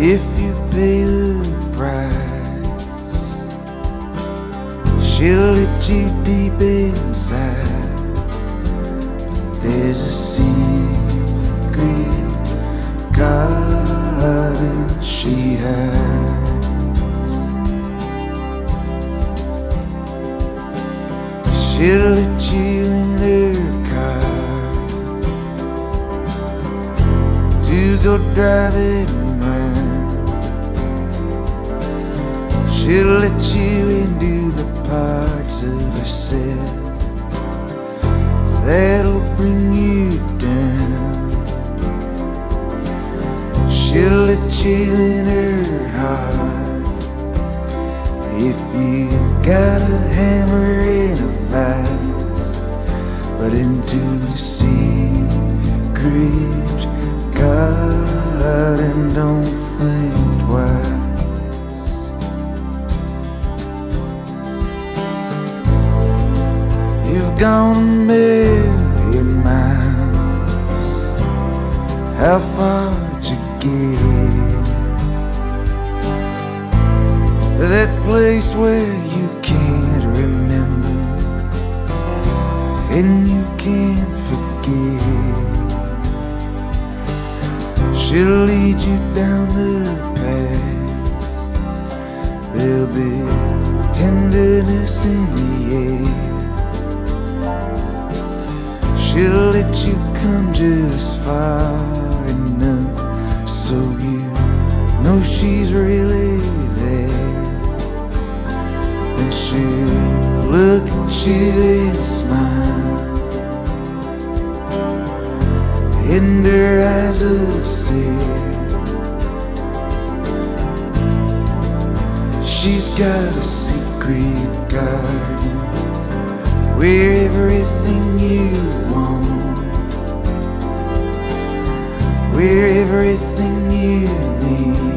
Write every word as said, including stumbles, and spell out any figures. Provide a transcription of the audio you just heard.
If you pay the price, she'll let you deep inside. But there's a secret garden she hides. She'll let you in her car to go driving around. She'll let you into the parts of herself that'll bring you down. She'll let you in her heart if you got a hammer and a vise, but into the secret garden, don't think twice. You've gone a million miles. How far'd you get? That place where you can't remember and you can't forget. She'll lead you down the path. There'll be tenderness in the air. She'll let you come just far enough so you know she's really there. And she'll look at you and smile, and her eyes will say she's got a secret garden where everything you want, where everything you need